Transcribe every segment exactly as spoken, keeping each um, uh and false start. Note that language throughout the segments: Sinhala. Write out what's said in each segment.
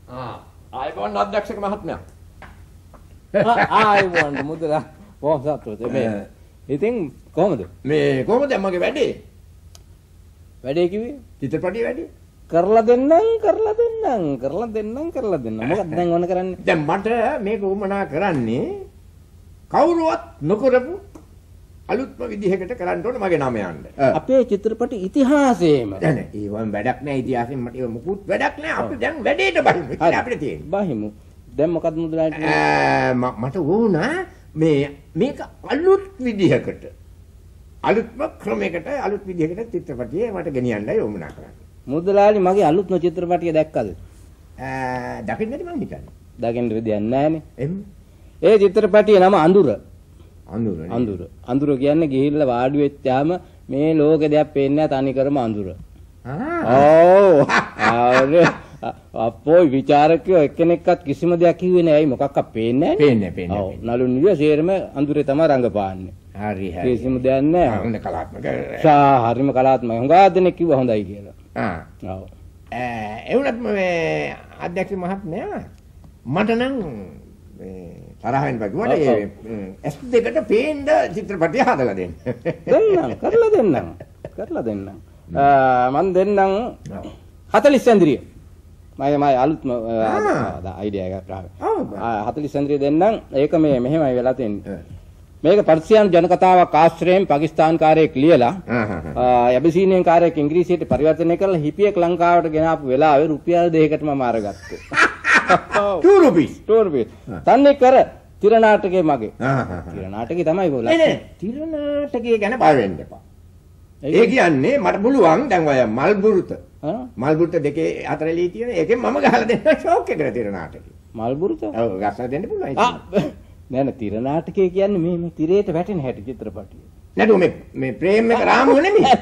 ආ ආයිබෝන් අධ්‍යක්ෂක මහත්මයා. ආයිබෝන් මුදලා පොසත්තුද මේ. ඉතින් කොහමද? මේ කොහමද මගේ වැඩේ? වැඩේ කිව්වේ? චිත්‍රපටි වැඩේ. කරලා දෙන්නම් කරලා දෙන්නම් කරලා දෙන්නම් කරලා දෙන්නම්. මොකක්ද දැන් ඕන කරන්නේ? දැන් මට මේක උමනා කරන්නේ කවුරුවත් නොකරපු අලුත්ම විදිහකට කරන්න ඕන මගේ නම යන්න. අපේ චිත්‍රපටි ඉතිහාසයේම. දැන් ඒවම වැඩක් නෑ ඉතිහාසයෙන් මට ඒක මුකුත් වැඩක් නෑ. අපි දැන් වැඩේට බහිමු. ඒක අපිට තියෙන්නේ. බහිමු. දැන් මොකද්ද මුදලාට? මට ඕන මේ මේක අලුත් විදිහකට අලුත්ම ක්‍රමයකට අලුත් විදිහකට චිත්‍රපටියේ මට ගෙනියන්නයි උවමනා කරන්නේ. මුදලාලි මගේ අලුත්ම චිත්‍රපටිය දැක්කද? අ දකින්නද මං හිතන්නේ. දකින්න විදියක් නෑනේ. එම්. ඒ චිත්‍රපටියේ නම අඳුර. අඳුර. අඳුර. අඳුර කියන්නේ ගිහිල්ලා වාඩි වෙච්චාම මේ ලෝකෙ දෙයක් පේන්නේ නැහැ තනි කරම අඳුර. ආ. ඕ. අපෝ විචාරකයෝ එක්කෙනෙක්වත් කිසිම දෙයක් කිව්වේ නෑ. ඇයි මොකක්වත් පේන්නේ නැහැ. පේන්නේ පේන්නේ. ඔව්. නළු නිලිය සේරම අඳුරේ තමයි රංගපාන්නේ. හරි හරි. කිසිම දෙයක් නෑ. හොඳ කලාත්මක. සා හරිම කලාත්මකයි. හුඟා දෙනෙක් කිව්වා හොඳයි කියලා. ආ. ඔව්. ඒ වුණත් මේ අධ්‍යක්ෂ මහත්මයා මට නම් මේ තරහ වෙන්න බෑ. කිව්වට එස් දෙකට පේන්න චිත්‍රපටිය හදලා දෙන්න. දෙන්නම් කරලා දෙන්නම්. කරලා දෙන්නම්. මම දෙන්නම් හතළිස් ඉන්ද්‍රිය. මම මම අලුත්ම අයිඩියා එකක් ආවා. ආ හතළිස් ඉන්ද්‍රිය දෙන්නම්. ඒක මේ මෙහෙමයි වෙලා තියෙන්නේ. මේක පර්සියානු ජනකතාවක් ආශ්‍රයෙන් පාකිස්තාන් කාර්යයක් ලියලා යබසීනියන් කාර්යයක් ඉංග්‍රීසියට පරිවර්තනය කරලා හිපියෙක් ලංකාවට ගෙන ආපු වෙලාවේ රුපියල් දෙකකට මම අරගත්තා. two rupees. two rupees. තන්නේ කර තිර නාටකේ මගේ. තිර නාටකේ තමයි බෝලා. නේ නේ තිර නාටකේ ගැන බය වෙන්න එපා. ඒ කියන්නේ මට පුළුවන් දැන් ඔය මල්බුරුත. මල්බුරුත දෙකේ අතර ලී තියෙන එකෙන් මම ගහලා දෙන්න ෂෝක් එකකට තිර නාටකේ. මල්බුරුත? ඔව් ගහලා දෙන්න පුළුවන්. නෑ නෑ තිර නාටකය කියන්නේ මේ මේ තිරේට වැටෙන හැටි චිත්‍රපටිය. නේද මේ මේ ප්‍රේම එක රාමුව නෙමෙයි.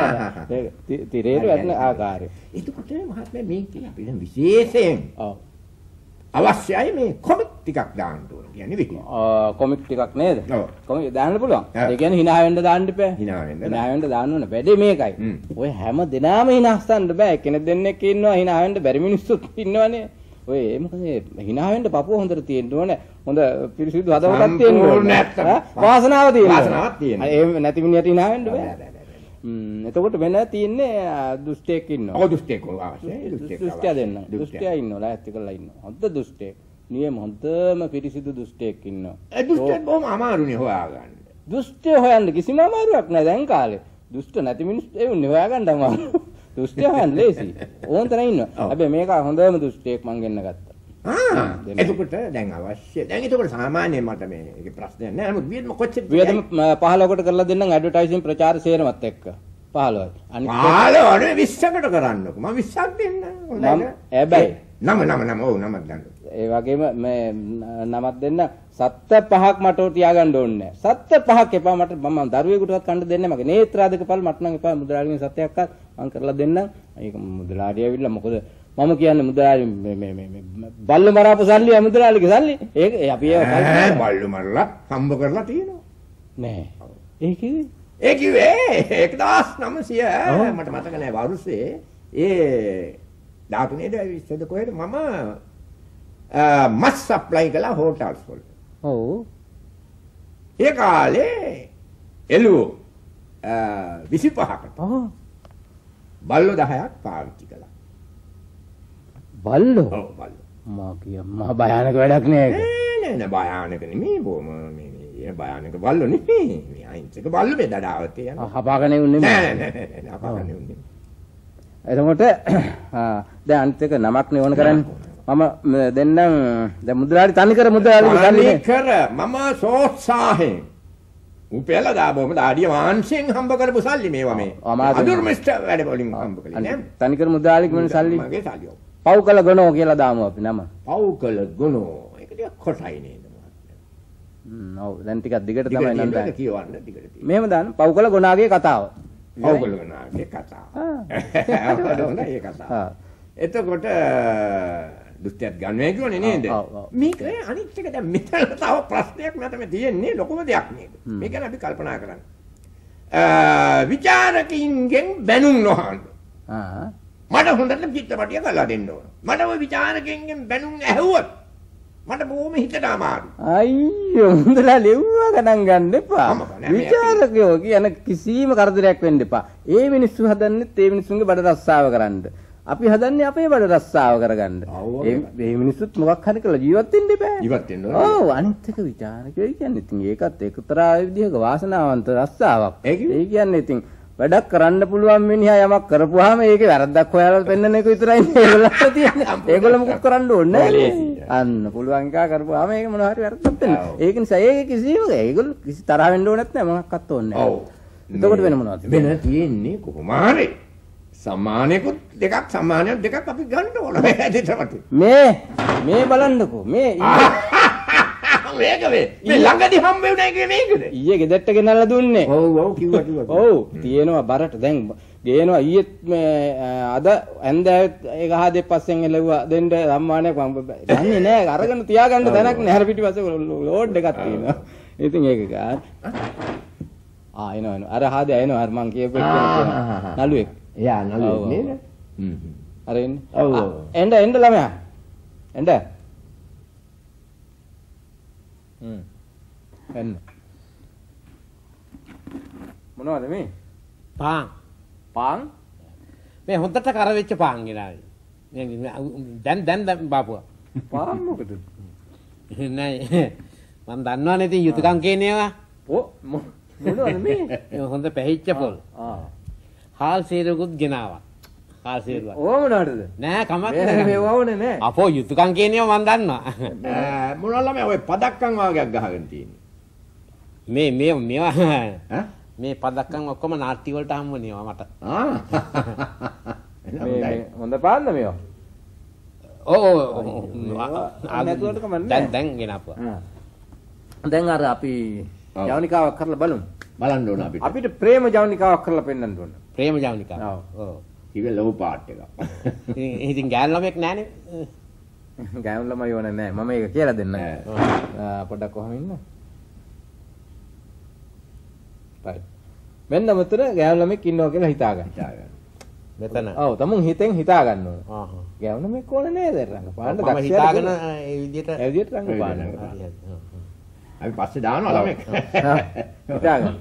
ඒක තිරේට වැටෙන ආකාරය. එතකොට මහත්මයා මේක අපිට විශේෂයෙන් ඔව් අවශ්‍යයි මේ කොමික් ටිකක් දාන්න ඕන කියන්නේ විදිහ. ආ කොමික් ටිකක් නේද? ඔව්. කොමික් දාන්න පුළුවන්. ඒ කියන්නේ hina වෙන්න දාන්න බෑ. hina වෙන්න. hina වෙන්න දාන්න ඕන. වැඩේ මේකයි. ඔය හැම දිනම hinaස්සන්න බෑ. කෙනෙක් දෙන්නෙක් ඉන්නවා hina වෙන්න බැරි මිනිස්සුත් ඉන්නවනේ. ඔය මොකද hina වෙන්න පපුව හොඳට තියෙන්න ඕනේ. හොඳ පිරිසිදු හදවතක් තියෙන්න ඕනේ. වාසනාව තියෙන්න. වාසනාවක් තියෙන්න. ඒ නැති මිනිහට hina වෙන්න බෑ. හ්ම් එතකොට වෙන තියෙන්නේ දුෂ්ටයෙක් ඉන්නවා. ඔව් දුෂ්ටයෙක් අවශ්‍යයි. දුෂ්ටයෙක්. දුෂ්ටයා දෙන්න. දුෂ්ටයා ඉන්නවා. ලෑස්ති කරලා ඉන්නවා. හොඳ දුෂ්ටයෙක්. නියම හොඳම පිරිසිදු දුෂ්ටයෙක් ඉන්නවා. ඒ දුෂ්ටයෙක් බොහොම අමාරුනේ හොයාගන්න. දුෂ්ටය හොයන්න කිසිම අමාරුවක් නැහැ දැන් කාලේ. දුෂ්ට නැති මිනිස්සු ඒ උන්නේ හොයාගන්න අමාරු. දුෂ්ටය හොයන්න ලේසි. ඕන් තරම් ඉන්නවා. හැබැයි මේක හොඳම දුෂ්ටයෙක් මං ගෙන්න ගත්තා. ආ එතකොට දැන් අවශ්‍ය. දැන් එතකොට සාමාන්‍යයෙන් මට මේකේ ප්‍රශ්නයක් නෑ. නමුත් වියදම කොච්චර වියදම පහළොවකට කරලා දෙන්නම් ඇඩ්වර්ටයිසින් ප්‍රචාර සේරමත් එක්ක. පහළොවයි. අනිත් පහළොව නේ විස්සකට කරන්නකො. මම විස්සක් දෙන්න. හොඳයි. හැබැයි නම නම නම ඔව් නමක් ගන්න. ඒ වගේම මේ නමක් දෙන්න සත්ත පහක් මට තියාගන්න ඕනේ නැහැ. සත්ත පහක් එපා මට මම දරුවෙකුටවත් කන්න දෙන්නේ නැහැ. මගේ නේත්‍රාදක පල් මට නම් එපා මුදලාලිගෙන් සත්‍යයක්වත් මම කරලා දෙන්නම්. ඒක මුදලාලිය ඇවිල්ලා මොකද මම කියන්නේ මුදලාලි මේ මේ මේ බල්ල මරාපු සල්ලි මුදලාලිගේ සල්ලි. ඒක අපි ඒක කල්පනා බල්ල මරලා හම්බ කරලා තියෙනවා. නෑ. ඒ කිව්වේ ඒ කිව්වේ එක්දාස් නවසිය මට මතක නෑ වරුසේ ඒ දාතුනේද විශ්වද කොහෙද මම මස් සප්ලයි කළා හෝටල්ස් වලට. ඔව්. ඒ කාලේ එළුව විසිපහකට. ඔව්. බල්ලෝ දහයක් පාවිච්චි කළා. බල්ලෝ? ඔව් බල්ලෝ. මා කිය මහා භයානක වැඩක් නේ ඒක. නෑ නෑ භයානක නෙමෙයි බොම මේ මේ භයානක බල්ලෝ නෙමෙයි. මේ අයින්සක බල්ලෝ මේ දඩාවතේ යන. හපාගනේ උන්නේ නෑ නෑ නෑ හපාගනේ උන්නේ. එතකොට දැන් අනිත් එක නමක් නේ ඕන කරන්නේ. මම දෙන්නම් දැන් මුදලාලි තනිකර මුදලාලි තනිකර මම සෝත්සාහයෙන් උපයලා දාබොම දාඩිය මාංශයෙන් හම්බ කරපු සල්ලි මේවා මේ අඳුර මිස්ටර් වැඩ වලින් හම්බ කළේ නෑ තනිකර මුදලාලි කියන සල්ලි මගේ සල්ලි ඔව් පව්කල ගණෝ කියලා දාමු අපි නම පව්කල ගණෝ ඒක ටිකක් කොටයි නේද හ්ම් ඔව් දැන් ටිකක් දිගට තමයි නම් දාන්නේ කියවන්න දිගට තියෙනවා මෙහෙම දාන්න පව්කල ගණාගේ කතාව පව්කල ගණාගේ කතාව හොඳයි ඒ කතාව එතකොට දුෂ්ටයත් ගන්නෑ කියෝනේ නේද මේක අනිත් එක දැන් මෙතන තව ප්‍රශ්නයක් මට මේ තියෙන්නේ ලොකුම දෙයක් නේද මේක ගැන අපි කල්පනා කරන්න අ විචාරකින්ගෙන් බැනුම් නොහන්න ආ මට හොඳට චිත්‍රපටිය කරලා දෙන්න ඕන. මට ওই විචාරකෙන්ගෙන් බැනුම් ඇහුවොත් මට බොහොම හිතට අමාරු. අයියෝ හොඳලා ලෙව්වා ගණන් ගන්න එපා. විචාරකයෝ කියන කිසිම කරදරයක් වෙන්න එපා. ඒ මිනිස්සු හදන්නේ ඒ මිනිස්සුන්ගේ බඩ රස්සාව කරන්න. අපි හදන්නේ අපේ බඩ රස්සාව කරගන්න. ඒ මේ මිනිස්සුත් මොකක් හරි කරලා ජීවත් වෙන්න එපා. ජීවත් වෙන්න ඕනේ. ඔව් අනිත් එක විචාරකයෝ කියන්නේ ඉතින් ඒකත් එක්තරා විදිහක වාසනාවන්ත රස්සාවක්. ඒ කියන්නේ ඉතින් වැඩක් කරන්න පුළුවන් මිනිහා යමක් කරපුවාම ඒකේ වැරද්දක් හොයලා පෙන්නන එක විතරයි ඒගොල්ලන්ට තියෙන්නේ. ඒගොල්ලෝ මොකක් කරන්න ඕනේ නැහැ. අන්න පුළුවන් එකා කරපුවාම ඒක මොනවා හරි වැරද්දක් වෙනවා. ඒක නිසා ඒක කිසිම ඒගොල්ලෝ කිසි තරහ වෙන්න ඕනෙත් නැහැ මොකක්වත් ඕනේ නැහැ. ඔව්. එතකොට වෙන මොනවද? වෙන තියෙන්නේ කොහොම හරි සම්මානයකුත් දෙකක් සම්මානයක් දෙකක් අපි ගන්න ඕන. මේ මේ බලන්නකෝ මේ මේක මේ මේ ළඟදී හම්බ වෙන්නේ කියේ මේකද? ඊයේ ගෙදරට ගෙනල්ලා දුන්නේ. ඔව් ඔව් කිව්වා කිව්වා. ඔව් තියෙනවා බරට දැන් ගේනවා ඊයේත් මේ අද ඇන්දෑවෙත් ඒක හදේ පස්සෙන් එලවුවා දෙන්න සම්මානයක් මම දන්නේ නෑ අරගෙන තියාගන්න තැනක් නෑ. අර පිටිපස්සේ ලෝඩ් එකක් තියෙනවා. ඉතින් ඒක ගන්න. ආ එනවා එනවා. අර හදේ එනවා. අර මං කියපු එක නළුවෙක්. එයා නළුවෙක් නේද? හ්ම්. අර එන්න. ඔව් ඔව්. එන්න එන්න ළමයා. එන්න. හ්ම්. එන්න. මොනවද මේ? පාන්. පාන්? මේ හොඳට කර වෙච්ච පාන් ගෙනාවේ. දැන් දැන් දැන් බාපුවා. පාන් මොකද? නෑ මම දන්නවනේ ඉතින් යුතුයකම් කියනේවා. ඔව් මොනවද මේ? හොඳ පැහිච්ච පොල්. ආ. හාල් සීරුකුත් ගෙනාවා. හාල් සීරුවක්. ඕව මොනවටද? නෑ කමක් නෑ. මේ වවුනේ නෑ. අපෝ යුතුයකම් කියනේවා මම දන්නවා. මොනවා ළමයා ඔය පදක්කම් වාගයක් ගහගෙන තියෙන්නේ. මේ මේ මේවා ඈ මේ පදක්කම් ඔක්කොම නාට්‍ය වලට හම්බුනේවා මට. ආ. මේ හොඳ පාන්ද මේවා? ඔව් ඔව්. නැතුවට කමන්නේ. දැන් දැන් ගෙනාපුවා. දැන් අර අපි ජවනිකාවක් කරලා බලමු. බලන්න ඕන අපිට. අපිට ප්‍රේම ජවනිකාවක් කරලා පෙන්වන්න ඕන. ප්‍රේම ජවනිකාව. ඔව්. ඔව්. ඉතින් ලොව් පාට් එකක්. ඉතින් ගෑනු ළමෙක් නෑනේ. ගෑනු ළමයි ඕනේ නෑ. මම ඒක කියලා දෙන්නම්. පොඩ්ඩක් කොහොම ඉන්න. right. මෙන්න මෙතන ගෑනු ළමෙක් ඉන්නවා කියලා හිතා ගන්න. හිතා ගන්න. මෙතන. ඔව් තමුන් හිතෙන් හිතා ගන්න ඕන. ආහ්. ගෑනු ළමෙක් ඕනේ නේද රංගපාන්න දක්ෂයෙක්. මම හිතාගෙන ඒ විදිහට ඒ විදිහට රංගපාන්න. අපි පස්සේ දානවා ළමෙක්. හිතා ගන්න.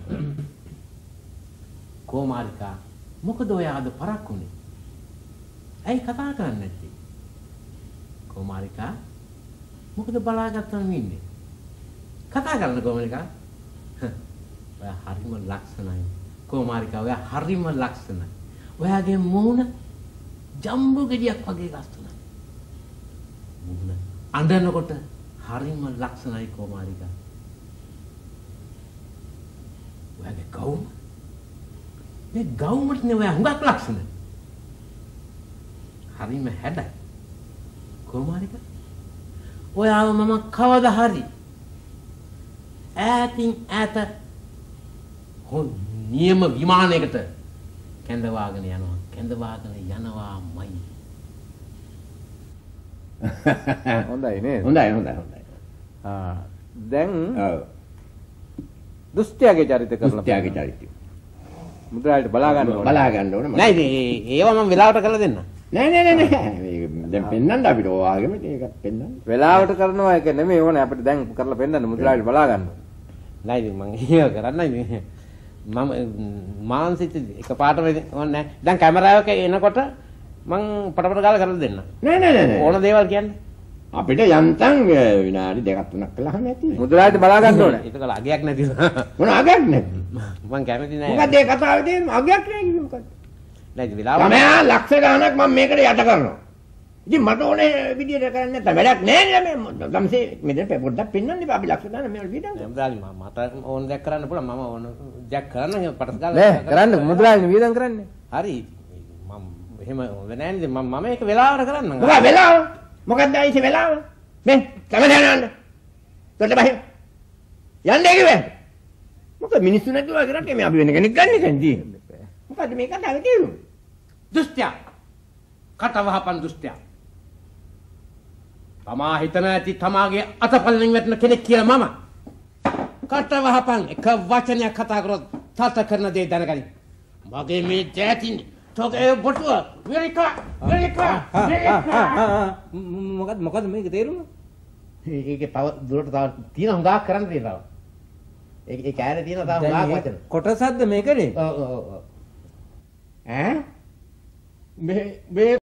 කොමාරිකා මොකද ඔය අද පරක්කුනේ? ඇයි කතා කරන්නේ නැත්තේ? කොමාරිකා මොකද බලාගත්තම ඉන්නේ? කතා කරන්න කොමාරිකා. ඔය හරිම ලක්ෂණයි. කොමාරිකා ඔය හරිම ලක්ෂණයි. ඔයාගේ මූණ ජම්බු ගෙඩියක් වගේ ලස්සනයි. මූණ අඬනකොට හරිම ලක්ෂණයි කොමාරිකා. ඔයාගේ කවුම මේ ගවුමට නේ ඔයා හුඟක් ලක්ෂණ. හරිම හැඩයි. කොමාරිකා ඔයාව මම කවදා හරි ඈතින් ඈත හොන් නියම විමානයකට කැඳවාගෙන යනවා. කැඳවාගෙන යනවාමයි. හොඳයි නේද? හොඳයි හොඳයි හොඳයි. ආ දැන් ඔව්. දුෂ්ටයාගේ චරිත කරලා දුෂ්ටයාගේ චරිතය. මුද්‍රාලට බලා ගන්න ඕනේ. බලා ගන්න ඕනේ. නෑ ඉතින් ඒව මම වෙලාවට කරලා දෙන්න. නෑ නෑ නෑ නෑ. මේක දැන් පෙන්නන්න අපිට ඔයාගෙම ඒකත් පෙන්නන්න. වෙලාවට කරනවා එක නෙමෙයි ඕනේ අපිට දැන් කරලා පෙන්නන්න මුද්‍රාලට බලා ගන්න ඕනේ. නෑ ඉතින් මම ඒක කරන්නයි මේ මම මානසික එකපාරට ඕනේ නෑ. දැන් කැමරාවක එනකොට මං පටපට ගාලා කරලා දෙන්න. නෑ නෑ නෑ. ඕන දේවල් කියන්නේ. අපිට යන්තම් විනාඩි දෙකක් තුනක් කළාම ඇති. මුද්‍රාලට බලා ගන්න ඕනේ. ඒක කල අගයක් නැතිව. මොන අගයක් නැති? මං කැමති නෑ. මොකද මේ කතාවේ තියෙන අගයක් නෑ කිව්වේ මොකද? නෑ ඉතින් වෙලාව ළමයා ලක්ෂ ගණනක් මම මේකට යට කරනවා. ඉතින් මට ඕනේ විදියට කරන්න නැත්නම් වැඩක් නෑ නේ මේ ගම්සේ මෙතන පොඩ්ඩක් පෙන්වන්න ඉතින් අපි ලක්ෂ ගණන් මේවල විදියට. නෑ මුද්‍රාලි මම මට ඕන දෙයක් කරන්න පුළුවන්. මම ඕන දෙයක් කරන්න පටස් ගාලා. නෑ කරන්න මුද්‍රාලි වියදම් කරන්නේ. හරි. මම එහෙම හොඳ නෑ නේද? මම මම ඒක වෙලාවට කරන්නම්. මොකද වෙලාව? මොකක්ද ආයේ වෙලාව? මේ කැමරේ යන්න. දෙන්න බහින්. යන්නේ කිව්වේ. මොකද මිනිස්සු නැතුව කරන්නේ මේ අපි වෙන කෙනෙක් ගන්න කන්දී. මොකද මේක කතාවේ තේරුම? දුෂ්ටයා. කටවහපන් දුෂ්ටයා. තමා හිතන ඇති තමාගේ අතපල්ලෙන් වැටෙන කෙනෙක් කියලා මම. කටවහපන් එක වචනයක් කතා කරොත් තාත කරන දේ දැනගනි. මගේ මේ ජාතින් චෝකේ බොටුව විරිකා විරිකා විරිකා මොකද මොකද මේක තේරුම? ඒකේ තව දුරට තව තියෙන හුඟක් කරන්න තියෙනවා. ඒ ඒ කෑනේ තියෙන තව හුඟක් වචන. කොටසක්ද මේකනේ? ඔව් ඔව් ඔව්. ඈ මේ මේ